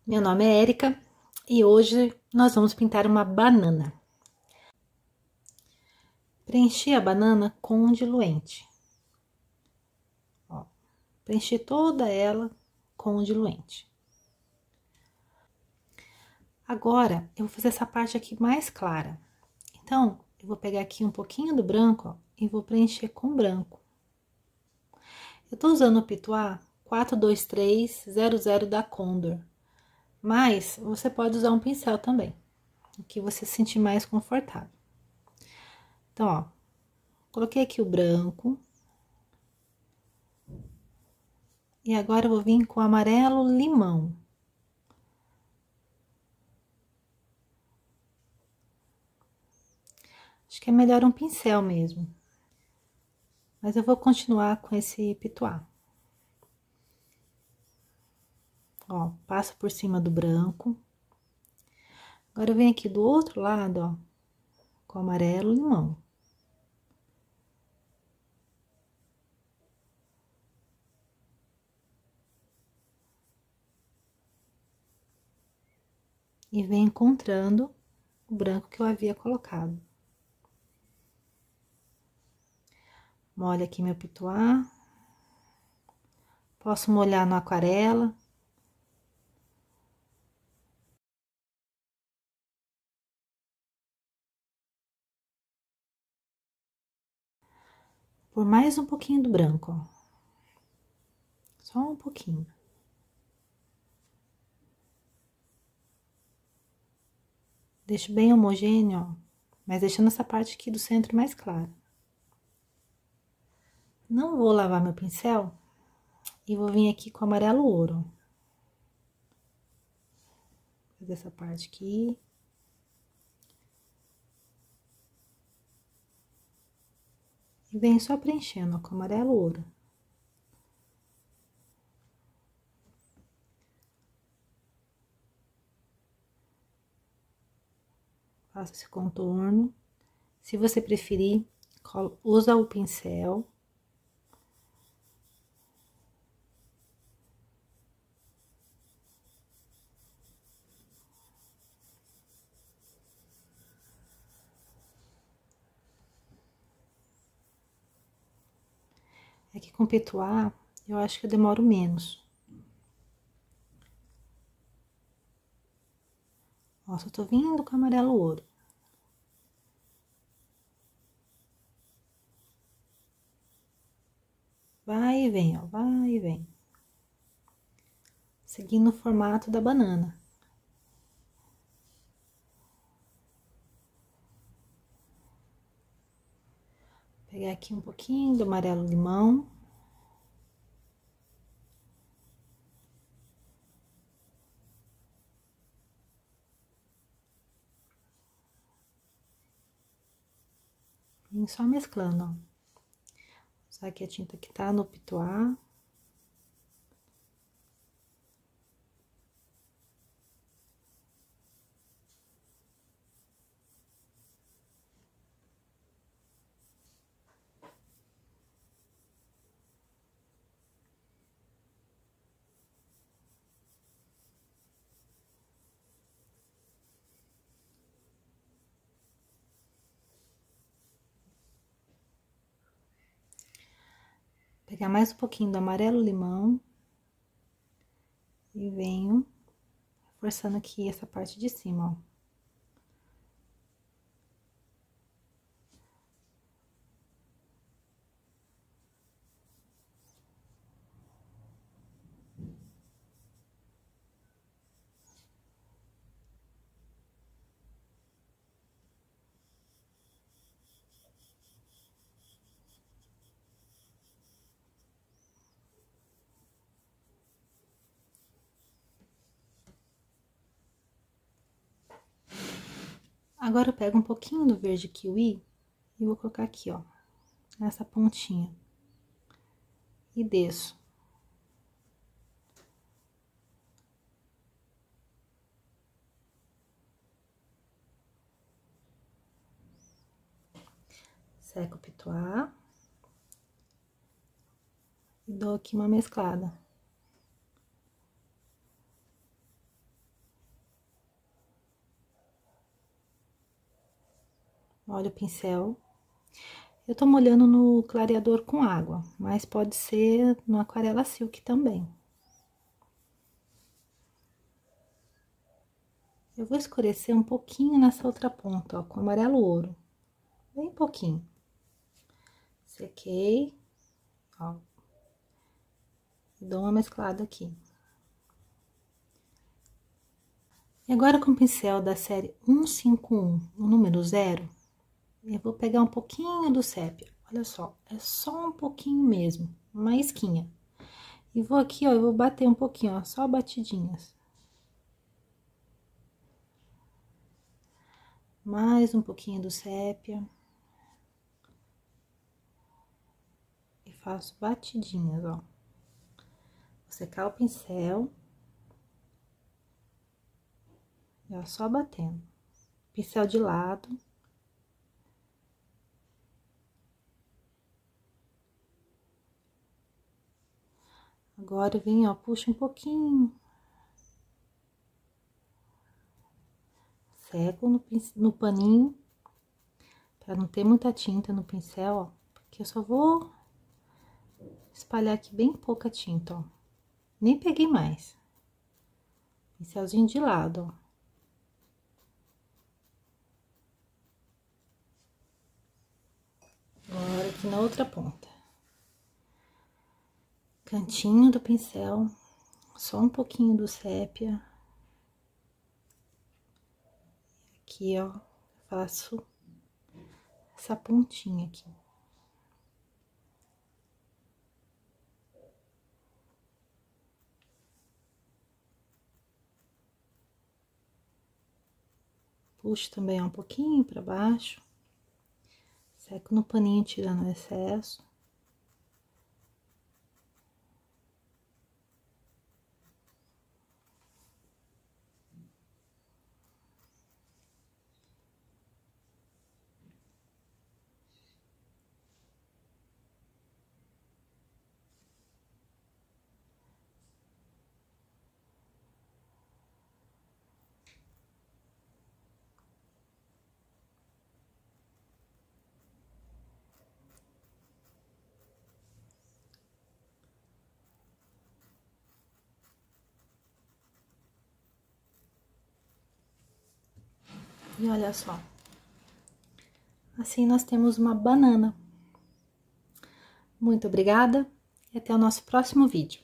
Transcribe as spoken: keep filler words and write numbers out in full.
Meu nome é Érica e hoje nós vamos pintar uma banana. Preenchi a banana com um diluente. Ó, preenchi toda ela com um diluente. Agora, eu vou fazer essa parte aqui mais clara. Então, eu vou pegar aqui um pouquinho do branco, ó, e vou preencher com branco. Eu tô usando o Pituá quatro dois três zero zero da Condor, mas você pode usar um pincel também, o que você se sentir mais confortável. Então, ó, coloquei aqui o branco. E agora eu vou vir com amarelo limão. Acho que é melhor um pincel mesmo. Mas eu vou continuar com esse pituá. Ó, passo por cima do branco. Agora eu venho aqui do outro lado, ó, com amarelo limão. E venho encontrando o branco que eu havia colocado. Molho aqui meu pituá. Posso molhar no aquarela. Por mais um pouquinho do branco, ó. Só um pouquinho. Deixo bem homogêneo, ó, mas deixando essa parte aqui do centro mais clara. Não vou lavar meu pincel e vou vir aqui com amarelo ouro. Fazer essa parte aqui. E venho só preenchendo, ó, com amarelo ouro. Faço esse contorno. Se você preferir, usa o pincel. É que com pituá, eu acho que eu demoro menos. Ó, só tô vindo com amarelo ouro. Vai e vem, ó, vai e vem. Seguindo o formato da banana. Vou pegar aqui um pouquinho do amarelo limão. Vim só mesclando, ó. Usar aqui a tinta que tá no pituá. Pegar mais um pouquinho do amarelo limão. E venho reforçando aqui essa parte de cima, ó. Agora eu pego um pouquinho do verde kiwi e vou colocar aqui, ó, nessa pontinha. E desço. Seco o pituá. E dou aqui uma mesclada. Olha o pincel. Eu tô molhando no clareador com água, mas pode ser no aquarela silk também. Eu vou escurecer um pouquinho nessa outra ponta, ó, com amarelo ouro. Bem pouquinho. Sequei, ó. Dou uma mesclada aqui. E agora com o pincel da série cento e cinquenta e um, o número zero, eu vou pegar um pouquinho do sépia. Olha só, é só um pouquinho mesmo, uma isquinha. E vou aqui, ó, eu vou bater um pouquinho, ó, só batidinhas. Mais um pouquinho do sépia. E faço batidinhas, ó. Vou secar o pincel. E ó, só batendo. Pincel de lado. Agora vem, ó, puxa um pouquinho. Seco no, no paninho, pra não ter muita tinta no pincel, ó. Porque eu só vou espalhar aqui bem pouca tinta, ó. Nem peguei mais. Pincelzinho de lado, ó. Agora aqui na outra ponta. Cantinho do pincel, só um pouquinho do sépia. Aqui, ó, faço essa pontinha aqui. Puxo também um pouquinho pra baixo. Seco no paninho, tirando o excesso. E olha só. Assim nós temos uma banana. Muito obrigada e até o nosso próximo vídeo.